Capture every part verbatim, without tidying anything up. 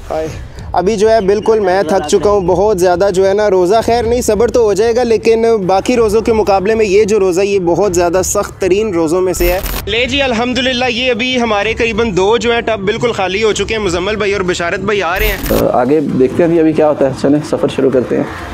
हाय अभी जो है बिल्कुल मैं थक चुका हूँ बहुत ज़्यादा जो है ना। रोज़ा खैर नहीं, सब्र तो हो जाएगा, लेकिन बाकी रोज़ों के मुकाबले में ये जो रोज़ा ये बहुत ज़्यादा सख्त तरीन रोज़ों में से है। ले जी अल्हम्दुलिल्लाह, ये अभी हमारे करीबन दो जो है टब बिल्कुल खाली हो चुके हैं। मुजम्मल भाई और बशारत भाई आ रहे हैं, तो आगे देखते हैं अभी क्या होता है। चलें सफ़र शुरू करते हैं।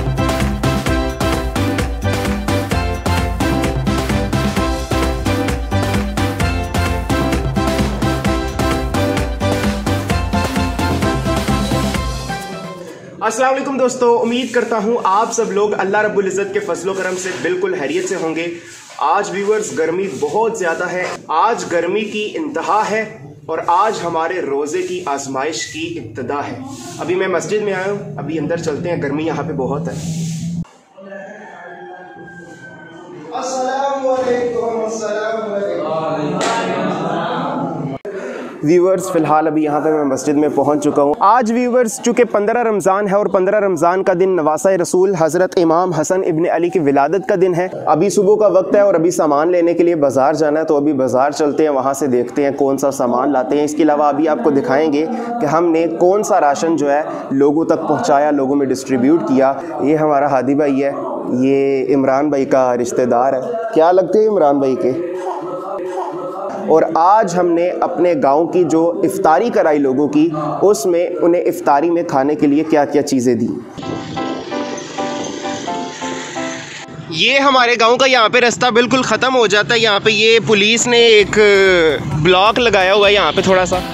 अस्सलाम वालेकुम दोस्तों, उम्मीद करता हूँ आप सब लोग अल्लाह रब्बुल इज़्ज़त के फजलो करम से बिल्कुल हैरियत से होंगे। आज व्यूअर्स गर्मी बहुत ज़्यादा है, आज गर्मी की इंतहा है और आज हमारे रोज़े की आजमाइश की इब्तिदा है। अभी मैं मस्जिद में आया हूँ, अभी अंदर चलते हैं, गर्मी यहाँ पे बहुत है। अस्सलाम वालेकुम। अस्सलाम वालेकुम। व्यूवर्स फ़िलहाल अभी यहाँ पे मैं मस्जिद में पहुँच चुका हूँ। आज व्यूवर्स चूँकि पंद्रह रमज़ान है और पंद्रह रमज़ान का दिन नवासा रसूल हज़रत इमाम हसन इब्न अली की विलादत का दिन है। अभी सुबह का वक्त है और अभी सामान लेने के लिए बाज़ार जाना है, तो अभी बाज़ार चलते हैं, वहाँ से देखते हैं कौन सा सामान लाते हैं। इसके अलावा अभी आपको दिखाएँगे कि हमने कौन सा राशन जो है लोगों तक पहुँचाया, लोगों में डिस्ट्रीब्यूट किया। ये हमारा हादी भाई है, ये इमरान भाई का रिश्तेदार है, क्या लगते हैं इमरान भाई के। और आज हमने अपने गांव की जो इफ्तारी कराई लोगों की, उसमें उन्हें इफ्तारी में खाने के लिए क्या क्या चीज़ें दी। ये हमारे गांव का यहाँ पे रास्ता बिल्कुल ख़त्म हो जाता है। यहाँ पे ये पुलिस ने एक ब्लॉक लगाया हुआ है यहाँ पे थोड़ा सा।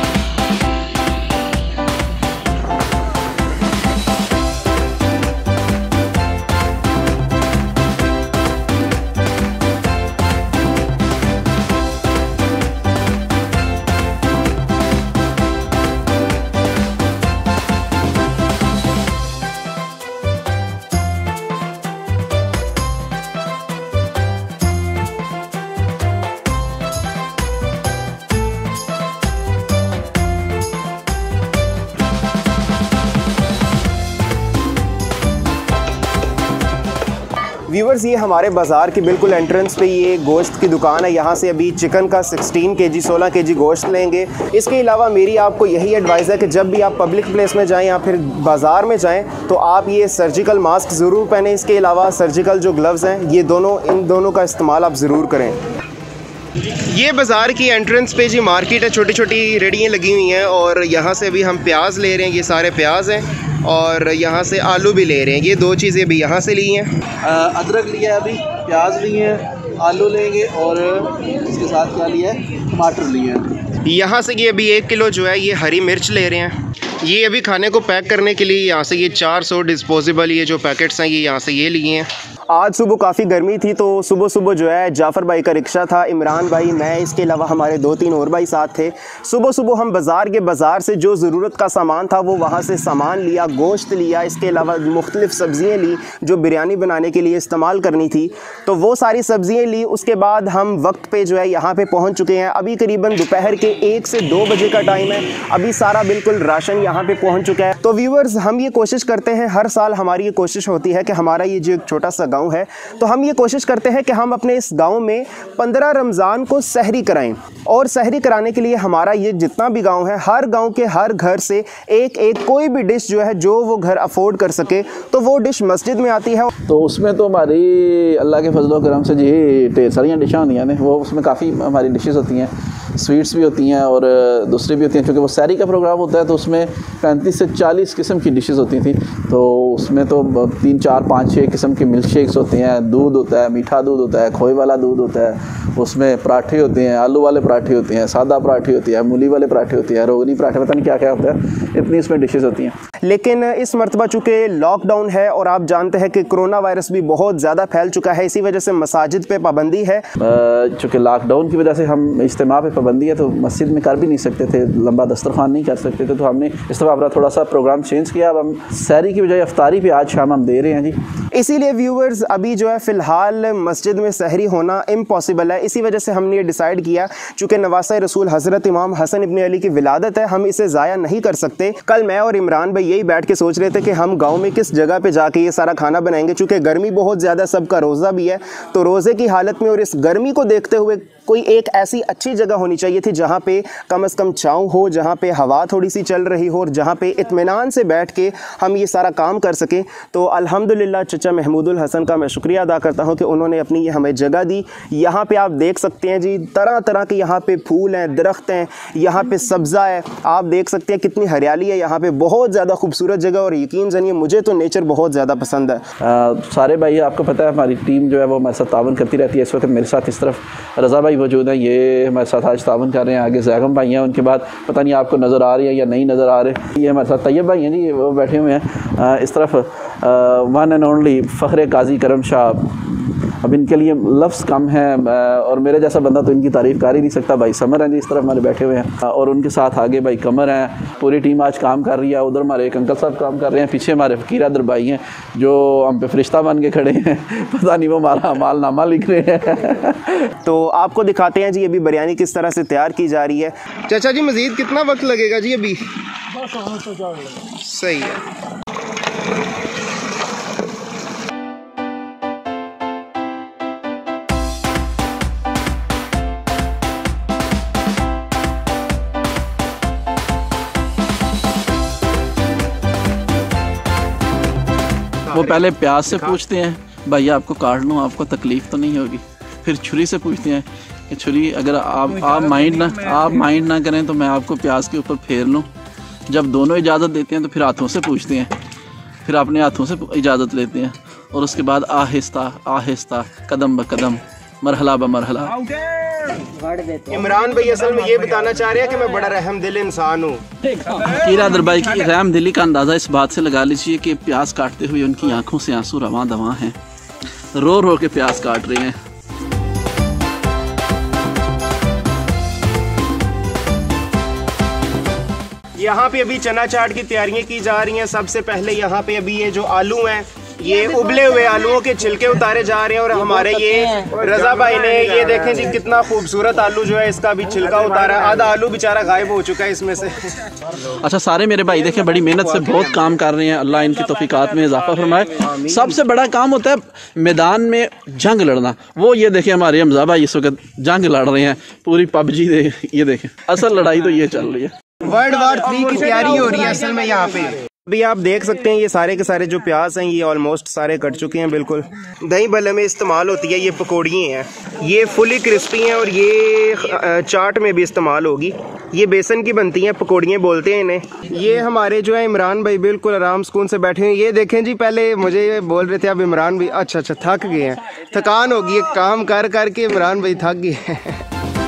व्यूवर्स, ये हमारे बाज़ार के बिल्कुल एंट्रेंस पे ये गोश्त की दुकान है। यहाँ से अभी चिकन का सोलह केजी सोलह केजी गोश्त लेंगे। इसके अलावा मेरी आपको यही एडवाइस है कि जब भी आप पब्लिक प्लेस में जाएं या फिर बाज़ार में जाएं तो आप ये सर्जिकल मास्क ज़रूर पहनें। इसके अलावा सर्जिकल जो ग्लव्स हैं, ये दोनों इन दोनों का इस्तेमाल आप ज़रूर करें। ये बाज़ार की एंट्रेंस पे जी मार्केट है, छोटी छोटी रेडियाँ लगी हुई हैं और यहाँ से अभी हम प्याज ले रहे हैं। ये सारे प्याज हैं और यहाँ से आलू भी ले रहे हैं। ये दो चीज़ें भी यहाँ से ली हैं। अदरक लिया है, अभी प्याज लिए हैं, आलू लेंगे और इसके साथ क्या लिया है, टमाटर लिए हैं। यहाँ से ये अभी एक किलो जो है ये हरी मिर्च ले रहे हैं। ये अभी खाने को पैक करने के लिए यहाँ से ये चार सौ डिस्पोजेबल ये जो पैकेट्स हैं ये यहाँ से ये लिए हैं। आज सुबह काफ़ी गर्मी थी, तो सुबह सुबह जो है जाफ़र भाई का रिक्शा था, इमरान भाई, मैं, इसके अलावा हमारे दो तीन और भाई साथ थे। सुबह सुबह हम बाज़ार के बाज़ार से जो ज़रूरत का सामान था वो वहाँ से सामान लिया, गोश्त लिया, इसके अलावा मुख्तलिफ़ सब्ज़ियाँ ली जो बिरयानी बनाने के लिए इस्तेमाल करनी थी, तो वो सारी सब्ज़ियाँ ली। उसके बाद हम वक्त पे जो है यहाँ पे पहुँच चुके हैं। अभी करीबन दोपहर के एक से दो बजे का टाइम है। अभी सारा बिल्कुल राशन यहाँ पे पहुँच चुका है। तो व्यूवर्स, हम ये कोशिश करते हैं, हर साल हमारी ये कोशिश होती है कि हमारा ये जो एक छोटा सा गाँव है, तो हम ये कोशिश करते हैं कि हम अपने इस गांव में पंद्रह रमज़ान को सहरी कराएं। और सहरी कराने के लिए हमारा ये जितना भी गांव है, हर गांव के हर घर से एक एक कोई भी डिश जो है जो वो घर अफोर्ड कर सके, तो वो डिश मस्जिद में आती है। तो उसमें तो हमारी अल्लाह के फजलो करम से जी ढेर सारी डिशें होती हैं, वो उसमें काफ़ी हमारी डिशेस होती हैं, स्वीट्स भी होती हैं और दूसरी भी होती हैं। क्योंकि वो सहरी का प्रोग्राम होता है तो उसमें पैंतीस से चालीस किस्म की डिशेस होती थी। तो उसमें तो तीन चार पाँच छः किस्म के मिल्क शेक्स होते हैं, दूध होता है, मीठा दूध होता है, खोए वाला दूध होता है, उसमें पराठे होते हैं, आलू वाले पराठे होते हैं, सादा पराठे होती है, मूली वाले पराठे होते हैं, रोगनी पराठे, पता नहीं क्या क्या होता है, इतनी इसमें डिशेस होती हैं। लेकिन इस मरतबा चूँकि लॉकडाउन है और आप जानते हैं कि कोरोना वायरस भी बहुत ज़्यादा फैल चुका है, इसी वजह से मसाजिद पे पाबंदी है। चूँकि लॉकडाउन की वजह से हम इज्तिमा पे पाबंदी है तो मस्जिद में कर भी नहीं सकते थे, लंबा दस्तरखान नहीं कर सकते थे, तो हमने इस दफ़ा अपना थोड़ा सा प्रोग्राम चेंज किया। अब हम सहरी की बजाय अफ्तारी पे आज शाम हम दे रहे हैं जी। इसीलिए व्यूवर्स अभी जो है फ़िलहाल मस्जिद में सहरी होना इम्पॉसिबल है। इसी वजह से हमने ये डिसाइड किया, चूँकि नवासा रसूल हज़रत इमाम हसन इब्न अली की विलादत है, हम इसे ज़ाया नहीं कर सकते। कल मैं और इमरान भाई यही बैठ के सोच रहे थे कि हम गाँव में किस जगह पर जाके ये सारा खाना बनाएंगे। चूँकि गर्मी बहुत ज़्यादा, सबका रोज़ा भी है, तो रोज़े की हालत में और इस गर्मी को देखते हुए कोई एक ऐसी अच्छी जगह होनी चाहिए थी जहाँ पे कम अज़ कम छाँव हो, जहाँ पे हवा थोड़ी सी चल रही हो और जहाँ पे इत्मीनान से बैठ के हम ये सारा काम कर सकें। तो अल्हम्दुलिल्लाह चचा महमूदुल हसन का मैं शुक्रिया अदा करता हूँ कि उन्होंने अपनी ये हमें जगह दी। यहाँ पे आप देख सकते हैं जी, तरह तरह के यहाँ पे फूल हैं, दरख्त हैं, यहाँ पे सब्ज़ा है, आप देख सकते हैं कितनी हरियाली है यहाँ पे। बहुत ज़्यादा खूबसूरत जगह और यकीन जानिए मुझे तो नेचर बहुत ज़्यादा पसंद है। आ, सारे भाई आपको पता है हमारी टीम जो है वो हमारे साथ तावन करती रहती है। इस वक्त मेरे साथ इस तरफ रज़ा भाई मौजूद हैं, ये हमारे साथ आज तावन कर रहे हैं। आगे जैगम भाई हैं, उनके बाद पता नहीं आपको नज़र आ रही है या नहीं नज़र आ रहे। ये हमारे साथ तैयब भाई हैं जी, वो बैठे हुए हैं। आ, इस तरफ वन एंड ओनली फ़ख्र काजी करम शाह, अब इनके लिए लफ्ज़ कम हैं और मेरे जैसा बंदा तो इनकी तारीफ़ कर ही नहीं सकता। भाई समर हैं जी, इस तरफ हमारे बैठे हुए हैं और उनके साथ आगे भाई कमर हैं। पूरी टीम आज काम कर रही है। उधर हमारे एक अंकल साहब काम कर रहे हैं, पीछे हमारे फ़कीर अदर भाई हैं जो हम पे फरिश्ता बन के खड़े हैं। पता नहीं वो हमारा मालनामा लिख रहे हैं। तो आपको दिखाते हैं जी अभी बिरयानी किस तरह से तैयार की जा रही है। चाचा जी मज़ीद कितना वक्त लगेगा जी अभी? सही है। वो पहले प्याज से पूछते हैं भैया आपको काट लूँ, आपको तकलीफ़ तो नहीं होगी। फिर छुरी से पूछते हैं कि छुरी अगर आप आप माइंड ना आप माइंड ना करें तो मैं आपको प्याज के ऊपर फेर लूँ। जब दोनों इजाज़त देते हैं तो फिर हाथों से पूछते हैं, फिर अपने हाथों से इजाज़त लेते हैं और उसके बाद आहिस्ता आहिस्ता कदम ब कदम मरहला ब मरहला। इमरान भाई असल में ये बताना चाह रहे हैं कि मैं बड़ा रहम दिल इंसान हूँ। कीरा दरबाई की रहम दिली का अंदाज़ा इस बात से लगा लीजिए कि प्याज काटते हुए उनकी आंखों से आंसू रवां दवां हैं, रो रो के प्याज काट रहे हैं। यहाँ पे अभी चना चाट की तैयारियां की जा रही हैं। सबसे पहले यहाँ पे अभी ये जो आलू हैं, ये उबले हुए आलूओं के छिलके उतारे जा रहे हैं और हमारे ये रज़ा भाई ने ये देखें जी कितना खूबसूरत आलू जो है इसका भी छिलका उतारा। आधा आलू बेचारा गायब हो चुका है इसमें से। अच्छा सारे मेरे भाई देखें बड़ी मेहनत से बहुत काम कर रहे हैं, अल्लाह इनकी तौफीकात में इजाफा फरमाए। सबसे बड़ा काम होता है मैदान में जंग लड़ना। वो ये देखें हमारे हमजा भाई इस वक्त जंग लड़ रहे हैं पूरी पबजी दे। ये देखें असल लड़ाई तो ये चल रही है, वर्ल्ड वार थ्री की तैयारी हो रही है असल में यहाँ पे। अभी आप देख सकते हैं ये सारे के सारे जो प्याज हैं ये ऑलमोस्ट सारे कट चुके हैं बिल्कुल। दही भल्ले में इस्तेमाल होती है ये पकौड़ी हैं, ये फुली क्रिस्पी हैं और ये चाट में भी इस्तेमाल होगी। ये बेसन की बनती हैं, पकौड़ियाँ बोलते हैं इन्हें। ये हमारे जो है इमरान भाई बिल्कुल आराम सुकून से बैठे हैं। ये देखें जी, पहले मुझे ये बोल रहे थे अब इमरान भाई अच्छा अच्छा थक गए हैं, थकान होगी काम कर कर के इमरान भाई थक गए हैं।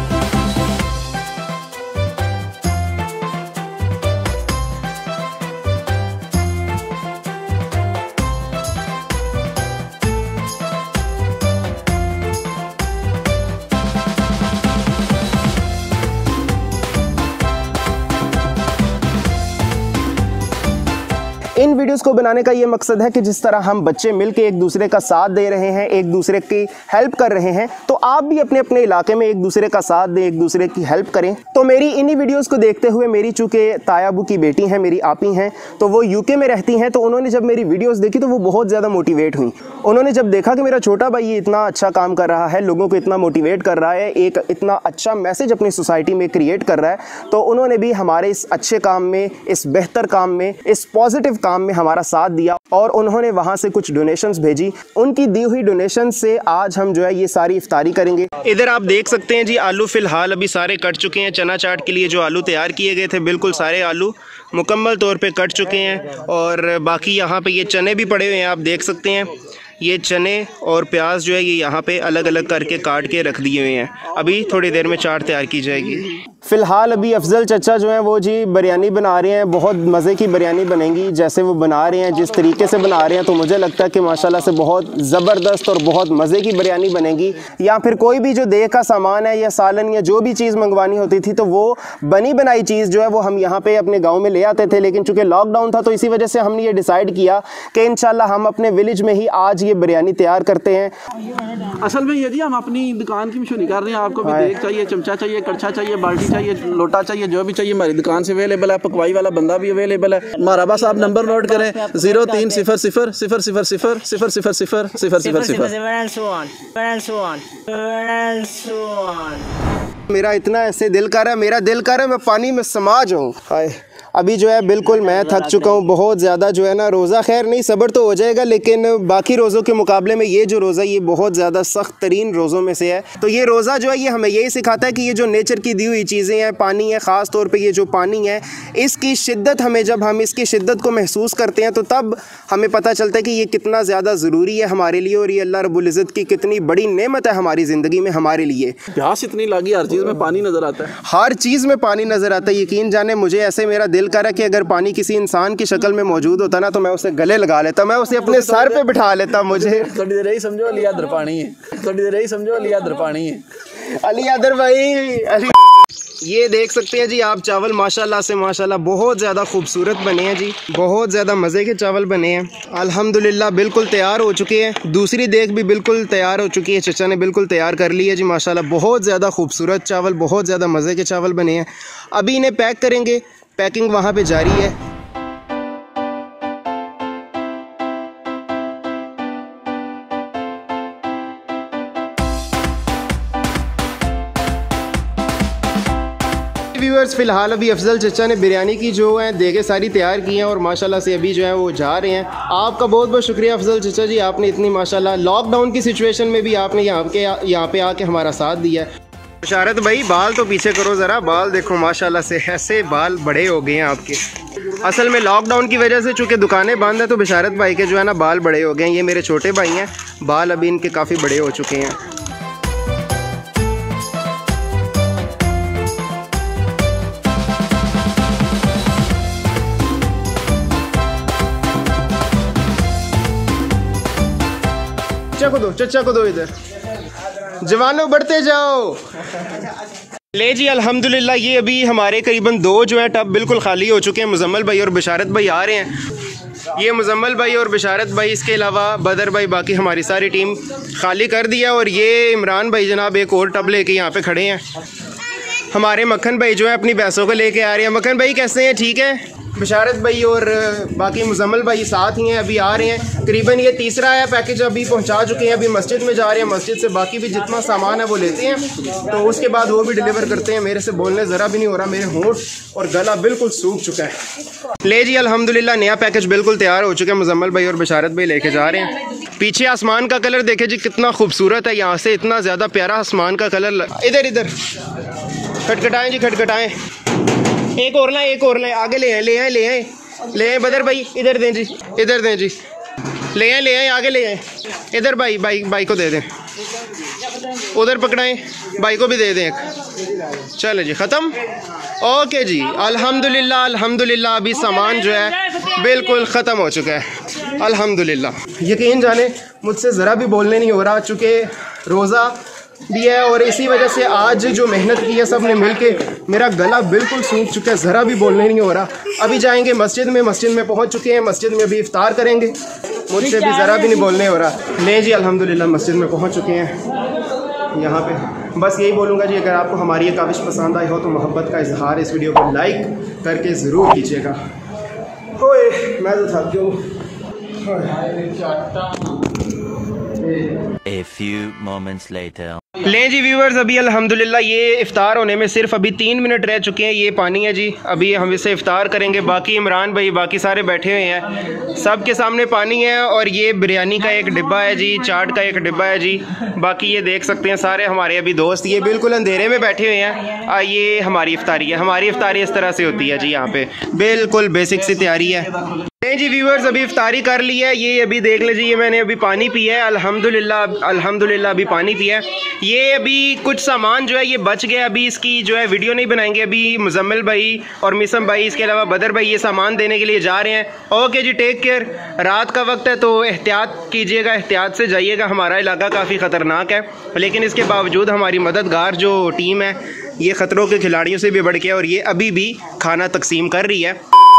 इन वीडियोस को बनाने का ये मकसद है कि जिस तरह हम बच्चे मिलके एक दूसरे का साथ दे रहे हैं, एक दूसरे की हेल्प कर रहे हैं, तो आप भी अपने अपने इलाके में एक दूसरे का साथ दें, एक दूसरे की हेल्प करें। तो मेरी इन्हीं वीडियोस को देखते हुए मेरी चूँकि तायाबू की बेटी हैं, मेरी आपी हैं, तो वो यूके में रहती हैं, तो उन्होंने जब मेरी वीडियोज़ देखी तो वो बहुत ज़्यादा मोटिवेट हुई। उन्होंने जब देखा कि मेरा छोटा भाई ये इतना अच्छा काम कर रहा है, लोगों को इतना मोटिवेट कर रहा है, एक इतना अच्छा मैसेज अपनी सोसाइटी में क्रिएट कर रहा है, तो उन्होंने भी हमारे इस अच्छे काम में, इस बेहतर काम में, इस पॉजिटिव काम में हमारा साथ दिया और उन्होंने वहां से कुछ डोनेशंस भेजी। उनकी दी हुई डोनेशन से आज हम जो है ये सारी इफ्तारी करेंगे। इधर आप देख सकते हैं जी आलू फिलहाल अभी सारे कट चुके हैं। चना चाट के लिए जो आलू तैयार किए गए थे बिल्कुल सारे आलू मुकम्मल तौर पे कट चुके हैं और बाकी यहाँ पे ये चने भी पड़े हुए हैं, आप देख सकते हैं। ये चने और प्याज जो है ये यहाँ पे अलग अलग करके काट के रख दिए हुए हैं। अभी थोड़ी देर में चाट तैयार की जाएगी। फ़िलहाल अभी अफजल चचा जो है वो जी बिरयानी बना रहे हैं। बहुत मज़े की बिरयानी बनेगी जैसे वो बना रहे हैं, जिस तरीके से बना रहे हैं, तो मुझे लगता है कि माशाल्लाह से बहुत ज़बरदस्त और बहुत मज़े की बिरयानी बनेगी। या फिर कोई भी जो देह का सामान है या सालन या जो भी चीज़ मंगवानी होती थी तो वो बनी बनाई चीज़ जो है वो हम यहाँ पे अपने गाँव में ले आते थे, लेकिन चूँकि लॉकडाउन था तो इसी वजह से हमने ये डिसाइड किया कि इंशाल्लाह हम अपने विलेज में ही आज ये बिरयानी तैयार करते हैं। असल में ये जी हम अपनी दुकान की मशहूरी कर रहे हैं। आपको भी देख चाहिए, चमचा चाहिए, कड़छा चाहिए, बाल्टी चाहिए, लोटा चाहिए, जो भी चाहिए हमारी दुकान से अवेलेबल है। पकवाई वाला बंदा भी अवेलेबल है। हमारा बस आप नंबर नोट करें, जीरो तीन सिफर सिफर सिफर सिफर सिफर सिफर सिफर सिफर सिफर सिफर सिफर। मेरा इतना ऐसे दिल कर रहा है, मेरा दिल कर रहा है मैं पानी में समा जाऊँ। हाय अभी जो है बिल्कुल मैं थक चुका हूँ बहुत ज़्यादा। जो है ना रोज़ा खैर नहीं सब्र तो हो जाएगा, लेकिन बाकी रोज़ों के मुकाबले में ये जो रोज़ा ये बहुत ज़्यादा सख्त तरीन रोज़ों में से है। तो ये रोज़ा जो है ये हमें यही सिखाता है कि ये जो नेचर की दी हुई चीज़ें हैं, पानी है, ख़ास तौर पे ये जो पानी है इसकी शिद्दत, हमें जब हम इसकी शिद्दत को महसूस करते हैं तो तब हमें पता चलता है कि ये कितना ज़्यादा ज़रूरी है हमारे लिए और ये अल्लाह रब्बुल इज़्ज़त की कितनी बड़ी नेमत है हमारी ज़िंदगी में हमारे लिए। प्यास इतनी लगी, हर चीज़ में पानी नज़र आता है, हर चीज़ में पानी नज़र आता है। यकीन जाने मुझे ऐसे मेरा दिल करा कि अगर पानी किसी इंसान की शक्ल में मौजूद होता ना तो मैं उसे गले लगा लेता, मैं उसे अपने सर पे बिठा लेता। मुझे थोड़ी देर ही समझो अली अदर पानी है, थोड़ी देर ही समझो अली अदर पानी है। अली अदर भाई अली। ये देख सकते हैं जी आप चावल माशाल्लाह से माशाल्लाह बहुत ज़्यादा खूबसूरत बने हैं जी, बहुत ज़्यादा मज़े के चावल बने हैं अल्हम्दुलिल्लाह। बिल्कुल तैयार हो चुके हैं। दूसरी देग भी बिल्कुल तैयार हो चुकी है, चचा ने बिल्कुल तैयार कर ली है जी माशाल्लाह। बहुत ज़्यादा खूबसूरत चावल, बहुत ज़्यादा मज़े के चावल बने हैं। अभी इन्हें पैक करेंगे, पैकिंग वहाँ पे जारी है। व्यूअर्स फ़िलहाल अभी अफजल चचा ने बिरयानी की जो है देगे सारी तैयार की हैं और माशाल्लाह से अभी जो है वो जा रहे हैं। आपका बहुत बहुत शुक्रिया अफजल चचा जी, आपने इतनी माशाल्लाह लॉकडाउन की सिचुएशन में भी आपने यहाँ के यहाँ पे आके हमारा साथ दिया है। बशारत भाई बाल तो पीछे करो ज़रा, बाल देखो माशाल्लाह से ऐसे बाल बड़े हो गए हैं आपके। असल में लॉकडाउन की वजह से चूँकि दुकानें बंद हैं तो बशारत भाई के जो है ना बाल बड़े हो गए हैं। ये मेरे छोटे भाई हैं, बाल अभी इनके काफ़ी बड़े हो चुके हैं। चचा को दो, चचा को दो, इधर जवानों बढ़ते जाओ। ले जी अल्हम्दुलिल्लाह ये अभी हमारे करीबन दो जो है टब बिल्कुल खाली हो चुके हैं। मुजम्मल भाई और बशारत भाई आ रहे हैं। ये मुजम्मल भाई और बशारत भाई, इसके अलावा बदर भाई, बाकी हमारी सारी टीम खाली कर दिया। और ये इमरान भाई जनाब एक और टब लेके यहाँ पे खड़े हैं। हमारे मक्खन भाई जो है अपनी भैंसों को लेके आ रहे हैं। मक्खन भाई कैसे हैं, ठीक है? बशारत भाई और बाकी मुजम्मल भाई साथ ही हैं, अभी आ रहे हैं। करीबन ये तीसरा है पैकेज अभी पहुंचा चुके हैं। अभी मस्जिद में जा रहे हैं, मस्जिद से बाकी भी जितना सामान है वो लेते हैं तो उसके बाद वो भी डिलीवर करते हैं। मेरे से बोलने ज़रा भी नहीं हो रहा, मेरे होंठ और गला बिल्कुल सूख चुका है। ले जी अल्हम्दुलिल्लाह नया पैकेज बिल्कुल तैयार हो चुका है। मुजम्मल भाई और बशारत भाई लेके जा रहे हैं। पीछे आसमान का कलर देखे जी कितना खूबसूरत है, यहाँ से इतना ज़्यादा प्यारा आसमान का कलर। इधर इधर खटखटाएँ जी, खटखटाएँ। एक और लाएं, एक और लाएं, आगे ले आए, ले आए, ले आए, ले आए। बदर भाई इधर दें जी, इधर दें जी, ले आए, ले आए, आगे ले आए। इधर भाई भाई भाई को दे दें, उधर पकड़ाएं, भाई को भी दे दें एक। चलो जी ख़त्म, ओके जी अल्हम्दुलिल्लाह अल्हम्दुलिल्लाह। अभी सामान जो है बिल्कुल ख़त्म हो चुका है अल्हम्दुलिल्लाह। यकीन जाने मुझसे ज़रा भी बोलने नहीं हो रहा, चूँकि रोज़ा भी है और इसी वजह से आज जो मेहनत की है सब ने मिल के मेरा गला बिल्कुल सूख चुका है, ज़रा भी बोलने नहीं हो रहा। अभी जाएंगे मस्जिद में, मस्जिद में पहुंच चुके हैं, मस्जिद में अभी इफ्तार करेंगे। मुझसे भी ज़रा भी नहीं बोलने हो रहा। ले जी अल्हम्दुलिल्लाह मस्जिद में पहुंच चुके हैं यहाँ पे। बस यही बोलूँगा जी, अगर आपको हमारी ये काविश पसंद आई हो तो मोहब्बत का इजहार इस वीडियो को लाइक करके ज़रूर कीजिएगा। ओए मैं तो थक गया। A few moments later. लें जी व्यूवर्स, अभी अल्हम्दुलिल्लाह ये इफ्तार होने में सिर्फ अभी तीन मिनट रह चुके हैं। ये पानी है जी, अभी हम इसे इफ्तार करेंगे। बाकी इमरान भाई बाकी सारे बैठे हुए हैं, सब के सामने पानी है। और ये बिरयानी का एक डिब्बा है जी, चाट का एक डिब्बा है जी। बाकी ये देख सकते हैं सारे हमारे अभी दोस्त, ये बिल्कुल अंधेरे में बैठे हुए हैं। आ, ये हमारी इफ्तारी है। हमारी इफ्तारी इस तरह से होती है जी, यहाँ पे बिल्कुल बेसिक सी तैयारी है। नहीं जी व्यूअर्स, अभी इफ्तारी कर ली है। ये अभी देख लीजिए, मैंने अभी पानी पिया है, अल्हम्दुलिल्लाह अल्हम्दुलिल्लाह अभी पानी पिया है। ये अभी कुछ सामान जो है ये बच गया, अभी इसकी जो है वीडियो नहीं बनाएंगे। अभी मुजम्मिल भाई और मिसम भाई, इसके अलावा बदर भाई ये सामान देने के लिए जा रहे हैं। ओके जी, टेक केयर। रात का वक्त है तो एहतियात कीजिएगा, एहतियात से जाइएगा। हमारा इलाका काफ़ी ख़तरनाक है, लेकिन इसके बावजूद हमारी मददगार जो टीम है ये ख़तरों के खिलाड़ियों से भी बढ़ के और ये अभी भी खाना तकसीम कर रही है।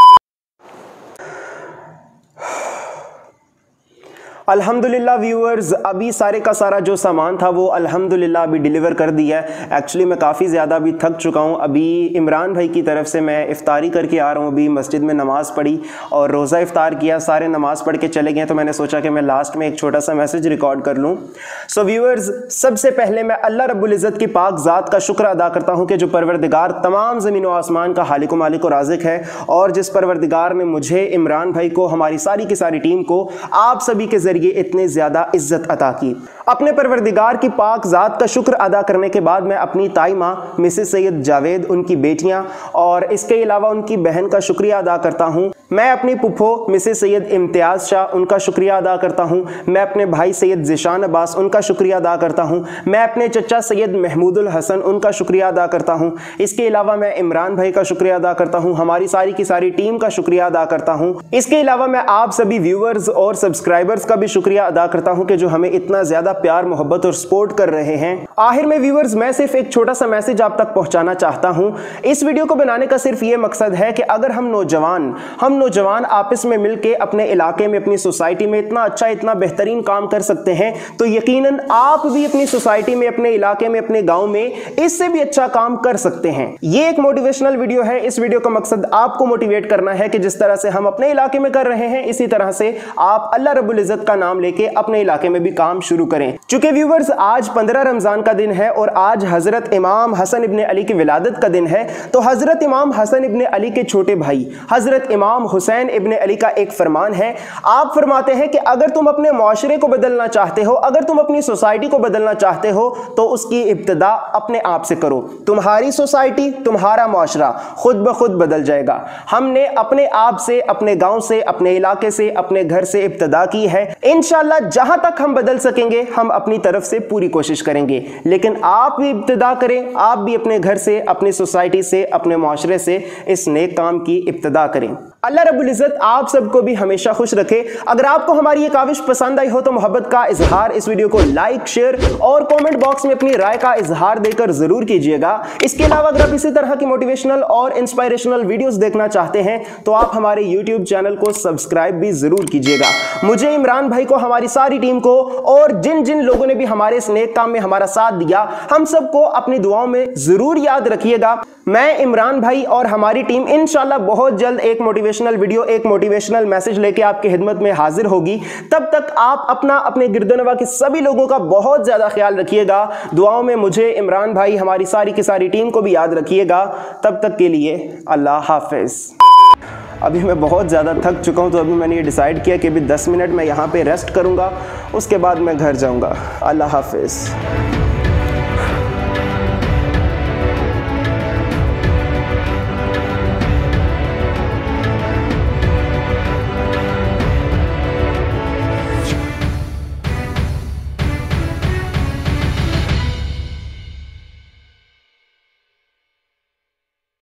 अल्हम्दुलिल्लाह व्यूअर्स, अभी सारे का सारा जो सामान था वो अल्हम्दुलिल्लाह अभी डिलीवर कर दिया है। एक्चुअली मैं काफ़ी ज़्यादा अभी थक चुका हूँ। अभी इमरान भाई की तरफ से मैं इफ्तारी करके आ रहा हूँ। अभी मस्जिद में नमाज़ पढ़ी और रोज़ा इफ्तार किया, सारे नमाज़ पढ़ के चले गए, तो मैंने सोचा कि मैं लास्ट में एक छोटा सा मैसेज रिकॉर्ड कर लूँ। सो व्यूअर्स, सबसे पहले मैं अल्लाह रब्बुल इज़्ज़त की पाक ज़ात का शुक्र अदा करता हूँ कि जो परवरदिगार तमाम ज़मीन व आसमान का हालिक व मालिक व राज़िक है, और जिस परवरदिगार ने मुझे, इमरान भाई को, हमारी सारी की सारी टीम को आप सभी के ज़रिए ये इतने ज्यादा इज्जत अता की। अपने परवरदिगार की पाक ज़ात का शुक्र अदा करने के बाद मैं अपनी ताई माँ मिसेस सैयद जावेद, उनकी बेटियां और इसके अलावा उनकी बहन का शुक्रिया अदा करता हूँ। मैं अपनी पुप्पो मिसेस सैयद इम्तियाज़ शाह, उनका शुक्रिया अदा करता हूँ। मैं अपने भाई सैयद ज़िशान अब्बास, उनका शुक्रिया अदा करता हूँ। मैं अपने चचा सैयद महमूदुल हसन, उनका शुक्रिया अदा करता हूँ। इसके अलावा मैं इमरान भाई का शुक्रिया अदा करता हूँ। हमारी सारी की सारी टीम का शुक्रिया अदा करता हूँ। इसके अलावा मैं आप सभी व्यूअर्स और सब्सक्राइबर्स का भी शुक्रिया अदा करता हूँ कि जो हमें इतना ज़्यादा प्यार, मोहब्बत और सपोर्ट कर रहे हैं। आखिर में व्यूअर्स, मैं सिर्फ एक छोटा सा मैसेज आप तक पहुँचाना चाहता हूँ। इस वीडियो को बनाने का सिर्फ ये मकसद है कि अगर हम नौजवान हम नौजवान आपस में मिलके अपने इलाके में, अपनी सोसाइटी में इतना अच्छा, इतना बेहतरीन काम कर सकते हैं, तो यकीनन आप भी अपनी सोसाइटी में, अपने इलाके में, अपने गांव में इससे भी अच्छा काम कर सकते हैं। ये एक मोटिवेशनल वीडियो है। इस वीडियो का मकसद आपको मोटिवेट करना है कि जिस तरह से हम अपने इलाके में कर रहे हैं, इसी तरह से आप अल्लाह रब्बुल इज़्ज़त का नाम लेके अपने इलाके में भी काम शुरू करें। चूंकि व्यूवर्स, आज पंद्रह रमजान का दिन है और आज हजरत इमाम हसन इब्ने अली की विलादत का दिन है। तो हजरत इमाम हसन इब्ने अली के छोटे भाई हजरत इमाम हुसैन इब्ने अली का एक फरमान है। आप फरमाते हैं कि अगर तुम अपने माशरे को बदलना चाहते हो, अगर तुम अपनी सोसाइटी को बदलना चाहते हो, तो उसकी इब्तिदा अपने आप से करो। तुम्हारी सोसाइटी, तुम्हारा माशरा खुद ब खुद बदल जाएगा। हमने अपने आप से, अपने गांव से, अपने इलाके से, अपने घर से इब्तिदा की है। इंशाअल्लाह जहां तक हम बदल सकेंगे हम अपनी तरफ से पूरी कोशिश करेंगे। लेकिन आप भी इब्तिदा करें, आप भी अपने घर से, अपनी सोसाइटी से, अपने माशरे से इस नेक काम की इब्तिदा करें। अल्लाह रब्बुल इज़्ज़त आप सबको भी हमेशा खुश रखे। अगर आपको हमारी ये काविश पसंद आई हो तो मोहब्बत का इजहार, इस वीडियो को लाइक, शेयर और कमेंट बॉक्स में अपनी राय का इजहार देकर जरूर कीजिएगा। इसके अलावा अगर आप इसी तरह की मोटिवेशनल और इंस्पायरेशनल वीडियोस देखना चाहते हैं तो आप हमारे यूट्यूब चैनल को सब्सक्राइब भी जरूर कीजिएगा। मुझे, इमरान भाई को, हमारी सारी टीम को और जिन जिन लोगों ने भी हमारे इस नेक काम में हमारा साथ दिया, हम सबको अपनी दुआओं में जरूर याद रखिएगा। मैं, इमरान भाई और हमारी टीम इंशाल्लाह बहुत जल्द एक मोटिवेशनल वीडियो, एक मोटिवेशनल मैसेज लेके आपकी खिदमत में हाजिर होगी। तब तक आप अपना, अपने गिरदोनवा के सभी लोगों का बहुत ज्यादा ख्याल रखिएगा। दुआओं में मुझे, इमरान भाई, हमारी सारी की सारी टीम को भी याद रखिएगा। तब तक के लिए अल्लाह हाफिज। अभी मैं बहुत ज़्यादा थक चुका हूँ, तो अभी मैंने ये डिसाइड किया कि अभी दस मिनट मैं यहाँ पे रेस्ट करूँगा, उसके बाद मैं घर जाऊँगा। अल्लाह हाफिज़।